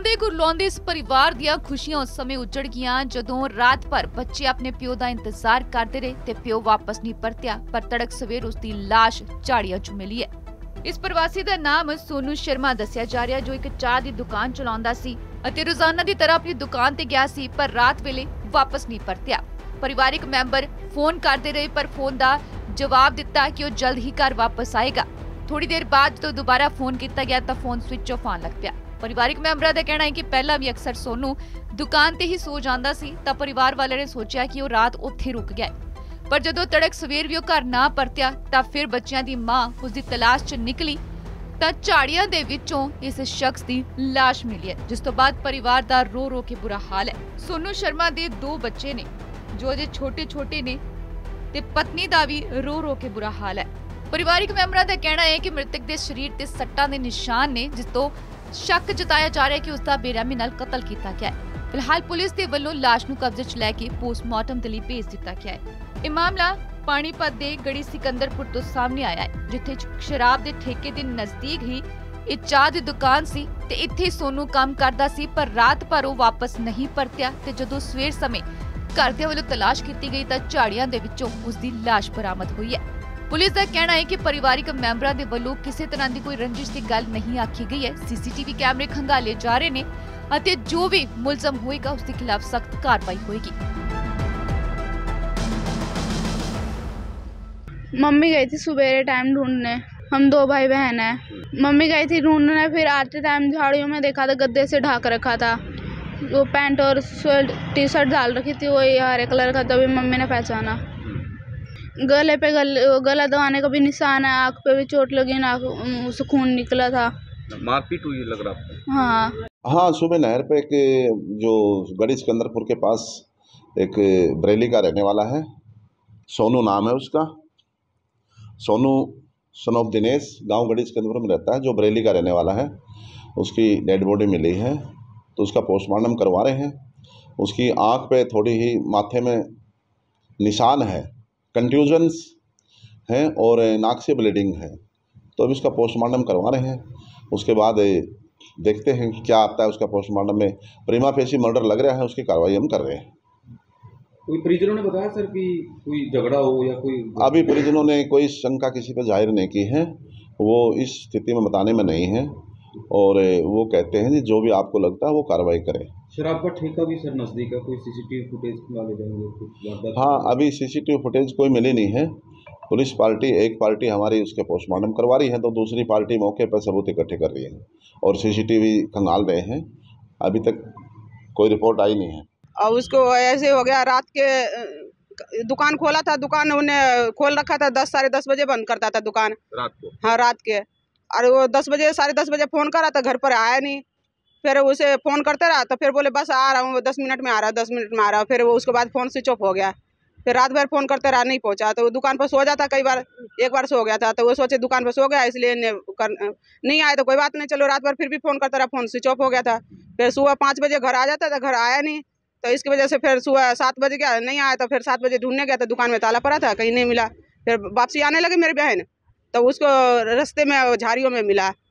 ਰੋਂਦੇ ਕੁਰਲਾਉਂਦੇ ਇਸ ਪਰਿਵਾਰ ਦੀਆਂ ਖੁਸ਼ੀਆਂ ਉਸ ਸਮੇਂ ਉਜੜ ਗਈਆਂ ਜਦੋਂ ਰਾਤ ਭਰ ਬੱਚੇ ਆਪਣੇ ਪਿਓ ਦਾ ਇੰਤਜ਼ਾਰ ਕਰਦੇ ਰਹੇ ਤੇ ਪਿਓ ਵਾਪਸ ਨਹੀਂ ਪਰਤਿਆ। ਪਰ ਤੜਕ ਸਵੇਰ ਉਸ ਦੀ ਲਾਸ਼ ਝਾੜੀਆਂ 'ਚ ਮਿਲੀ ਹੈ। ਇਸ ਪ੍ਰਵਾਸੀ ਦਾ ਨਾਮ ਸੋਨੂ ਸ਼ਰਮਾ ਦੱਸਿਆ ਜਾ ਰਿਹਾ, ਜੋ ਇੱਕ ਚਾਹ ਦੀ ਦੁਕਾਨ ਚਲਾਉਂਦਾ ਸੀ ਅਤੇ ਰੋਜ਼ਾਨਾ ਦੀ ਤਰ੍ਹਾਂ ਆਪਣੀ ਦੁਕਾਨ ਤੇ ਗਿਆ ਸੀ, ਪਰ ਰਾਤ ਵੇਲੇ ਵਾਪਸ ਨਹੀਂ ਪਰਤਿਆ। ਪਰਿਵਾਰਿਕ ਮੈਂਬਰ ਫੋਨ ਕਰਦੇ ਰਹੇ, ਪਰ ਫੋਨ ਦਾ ਜਵਾਬ ਦਿੱਤਾ ਕਿ ਉਹ ਜਲਦ ਹੀ ਘਰ ਵਾਪਸ ਆਏਗਾ। ਥੋੜੀ ਦੇਰ ਬਾਅਦ ਜਦੋਂ ਦੁਬਾਰਾ ਫੋਨ ਕੀਤਾ ਗਿਆ ਤਾਂ ਫੋਨ ਸਵਿਚ ਆਫ ਆਉਣ ਲੱਗ ਪਿਆ। ਪਰਿਵਾਰਿਕ ਮੈਂਬਰਾਂ ਦਾ ਕਹਿਣਾ ਹੈ ਕਿ ਪਹਿਲਾਂ ਵੀ ਅਕਸਰ ਸੋਨੂ ਦੁਕਾਨ ਤੇ ਹੀ ਸੋ ਜਾਂਦਾ ਸੀ, ਤਾਂ ਪਰਿਵਾਰ ਵਾਲਿਆਂ ਨੇ ਸੋਚਿਆ ਕਿ ਉਹ ਰਾਤ ਉੱਥੇ ਰੁਕ ਗਿਆ। ਪਰ ਜਦੋਂ ਤੜਕ ਸਵੇਰ ਵੀ ਉਹ ਘਰ ਨਾ ਪਰਤਿਆ ਤਾਂ ਫਿਰ ਬੱਚਿਆਂ ਦੀ ਮਾਂ ਉਸ ਦੀ ਤਲਾਸ਼ 'ਚ ਨਿਕਲੀ ਤਾਂ ਝਾੜੀਆਂ ਦੇ ਵਿੱਚੋਂ ਇਸ ਸ਼ਖਸ ਦੀ ਲਾਸ਼ ਮਿਲੀ ਹੈ, ਜਿਸ ਤੋਂ ਬਾਅਦ ਪਰਿਵਾਰ ਦਾ ਰੋ ਰੋ ਕੇ ਬੁਰਾ ਹਾਲ ਹੈ। ਸੋਨੂ ਸ਼ਰਮਾ ਦੇ 2 ਬੱਚੇ ਨੇ ਜੋ ਅਜੇ ਛੋਟੇ ਨੇ ਤੇ ਪਤਨੀ ਦਾ ਵੀ ਰੋ ਰੋ ਕੇ ਬੁਰਾ ਹਾਲ ਹੈ। ਪਰਿਵਾਰਿਕ ਮੈਂਬਰਾਂ ਦਾ ਕਹਿਣਾ ਹੈ ਕਿ ਮ੍ਰਿਤਕ ਦੇ ਸਰੀਰ ਤੇ ਸੱਟਾਂ ਦੇ ਨਿਸ਼ਾਨ ਨੇ, ਜਿਸ ਤੋਂ ਸ਼ੱਕ ਜਤਾਇਆ ਜਾ ਰਿਹਾ ਹੈ ਕਿ ਉਸ ਦਾ ਬੇਰਹਿਮੀ ਨਾਲ ਕਤਲ ਕੀਤਾ ਗਿਆ ਹੈ। ਫਿਲਹਾਲ ਪੁਲਿਸ ਦੇ ਵੱਲੋਂ ਲਾਸ਼ ਨੂੰ ਕਬਜ਼ੇ 'ਚ ਲੈ ਕੇ ਪੋਸਟਮਾਰਟਮ ਦੇ ਲਈ ਭੇਜ ਦਿੱਤਾ ਗਿਆ ਹੈ। ਇਹ ਮਾਮਲਾ ਪਾਣੀਪਤ ਦੇ ਗੜੀ ਸਿਕੰਦਰਪੁਰ ਤੋਂ ਸਾਹਮਣੇ ਆਇਆ ਹੈ, ਜਿੱਥੇ ਸ਼ਰਾਬ ਦੇ ਠੇਕੇ ਦੇ ਨਜ਼ਦੀਕ ਹੀ ਇਹ ਚਾਹ ਦੀ ਦੁਕਾਨ ਸੀ ਤੇ ਇੱਥੇ ਸੋਨੂ ਕੰਮ ਕਰਦਾ ਸੀ, ਪਰ ਰਾਤ ਭਰ ਉਹ ਵਾਪਸ ਨਹੀਂ ਪਰਤਿਆ ਤੇ ਜਦੋਂ ਸਵੇਰ ਸਮੇਂ ਘਰਦਿਆਂ ਵੱਲੋਂ ਤਲਾਸ਼ ਕੀਤੀ ਗਈ ਤਾਂ ਝਾੜੀਆਂ ਦੇ ਵਿੱਚੋਂ ਉਸ ਦੀ ਲਾਸ਼ ਬਰਾਮਦ ਹੋਈ ਹੈ। ਪੁਲਿਸ ਦਾ ਕਹਿਣਾ ਹੈ ਕਿ ਪਰਿਵਾਰਿਕ ਮੈਂਬਰਾਂ ਦੇ ਵੱਲੋਂ ਕਿਸੇ ਤਰ੍ਹਾਂ ਦੀ ਕੋਈ ਰੰਜਿਸ਼ ਦੀ ਗੱਲ ਨਹੀਂ ਆਖੀ ਗਈ ਹੈ। ਸੀਸੀਟੀਵੀ ਕੈਮਰੇ ਖੰਗਾਲੇ ਜਾ ਰਹੇ ਨੇ ਅਤੇ ਜੋ ਵੀ ਮੁਲਜ਼ਮ ਹੋਏਗਾ ਉਸ ਦੇ ਖਿਲਾਫ ਸਖਤ ਕਾਰਵਾਈ होगी। मम्मी गई थी सुबह टाइम ढूंढने, हम 2 भाई बहन हैं। मम्मी गई थी ढूंढने, फिर आते टाइम झाड़ियों में देखा था गद्दे से ढक रखा था, वो पैंट और टी शर्ट डाल रखी थी वही हरे कलर का, तभी मम्मी ने पहचाना। गले पे गला दबाने का भी निशान है, आँख पे भी चोट लगी, उससे खून निकला था। मारपीट हुई लग रहा आपको? हाँ, सुबह नहर पे एक जो गड़ी सिकंदरपुर के पास एक बरेली का रहने वाला है, सोनू नाम है उसका। सोनू सन ऑफ दिनेश गांव गड़ी सिकंदरपुर में रहता है, जो बरेली का रहने वाला है। उसकी डेड बॉडी मिली है तो उसका पोस्टमार्टम करवा रहे हैं। उसकी आँख पे थोड़ी ही माथे में निशान है, कंट्यूजन्स हैं और नाक से ब्लीडिंग है, तो अभी उसका पोस्टमार्टम करवा रहे हैं। उसके बाद देखते हैं क्या आता है उसका पोस्टमार्टम में। प्रीमा फेसी मर्डर लग रहा है, उसकी कार्रवाई हम कर रहे हैं। कोई परिजनों ने बताया सर कि कोई झगड़ा हो या कोई? अभी परिजनों ने कोई शंका किसी पर जाहिर नहीं की है, वो इस स्थिति में बताने में नहीं है और वो कहते हैं कि जो भी आपको लगता है वो कार्रवाई करें। शराब का ठेका भी सर नजदीक है, कोई सीसीटीवी फुटेज वाले जाएंगे? हाँ, अभी सीसीटीवी फुटेज कोई मिली नहीं है। पुलिस पार्टी एक पार्टी हमारी उसके पोस्टमार्टम करवा रही है, तो दूसरी पार्टी मौके पर सबूत इकट्ठे कर रही है और सीसीटीवी खंगाल रहे हैं। अभी तक कोई रिपोर्ट आई नहीं है। और उसको ऐसे हो गया, रात के दुकान खोला था, दुकान उन्हें खोल रखा था, 10 साढ़े 10 बजे बंद करता था दुकान रात को। हाँ, रात के। और वो 10 बजे साढ़े 10 बजे फ़ोन करा तो घर पर आया नहीं। फिर उसे फ़ोन करते रहा तो फिर बोले बस आ रहा हूँ, 10 मिनट में आ रहा, 10 मिनट में आ रहा। फिर वो उसके बाद फ़ोन स्विच ऑफ हो गया। फिर रात भर फ़ोन करते रहा, नहीं पहुँचा, तो वो दुकान पर सो जाता कई बार। एक बार सो गया था तो वो सोचे दुकान पर सो गया, इसलिए नहीं आए तो कोई बात नहीं, चलो रात भर फिर भी फ़ोन करता रहा, फ़ोन स्विच ऑफ हो गया था। फिर सुबह 5 बजे घर आ जाता था, घर आया नहीं, तो इसकी वजह से फिर सुबह 7 बजे गया, नहीं आया तो फिर 7 बजे ढूंढने गया तो दुकान में ताला पड़ा था, कहीं नहीं मिला। फिर वापसी आने लगे मेरी बहन, तो उसको रास्ते में झाड़ियों में मिला।